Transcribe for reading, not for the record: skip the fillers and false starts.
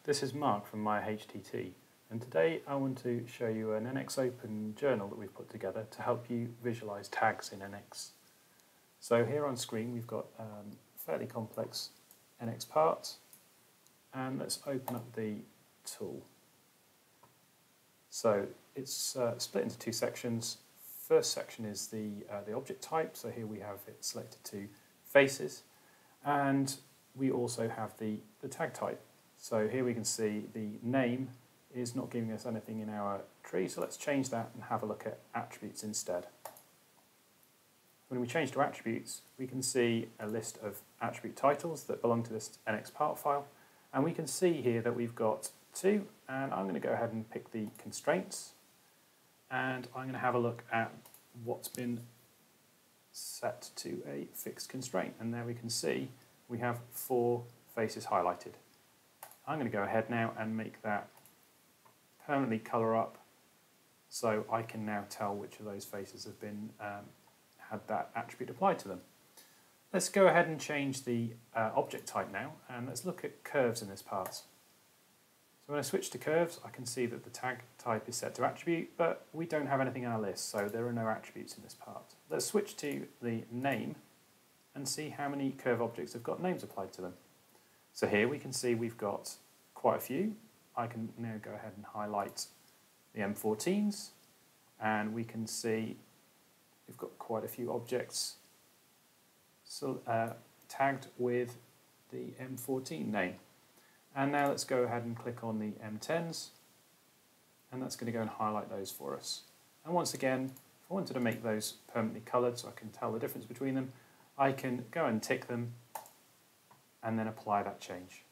This is Mark from MyHTT, and today I want to show you an NX Open journal that we've put together to help you visualize tags in NX. So here on screen we've got fairly complex NX parts, and let's open up the tool. So it's split into two sections. First section is the object type, so here we have it selected to faces, and we also have the tag type. So here we can see the name is not giving us anything in our tree, so let's change that and have a look at attributes instead. When we change to attributes, we can see a list of attribute titles that belong to this NX part file, and we can see here that we've got two, and I'm going to go ahead and pick the constraints, and I'm going to have a look at what's been set to a fixed constraint, and there we can see we have 4 faces highlighted. I'm going to go ahead now and make that permanently colour up so I can now tell which of those faces have been had that attribute applied to them. Let's go ahead and change the object type now, and let's look at curves in this part. So when I switch to curves, I can see that the tag type is set to attribute, but we don't have anything in our list, so there are no attributes in this part. Let's switch to the name and see how many curve objects have got names applied to them. So here we can see we've got quite a few. I can now go ahead and highlight the M14s, and we can see we've got quite a few objects tagged with the M14 name. And now let's go ahead and click on the M10s, and that's going to go and highlight those for us. And once again, if I wanted to make those permanently coloured so I can tell the difference between them, I can go and tick them and then apply that change.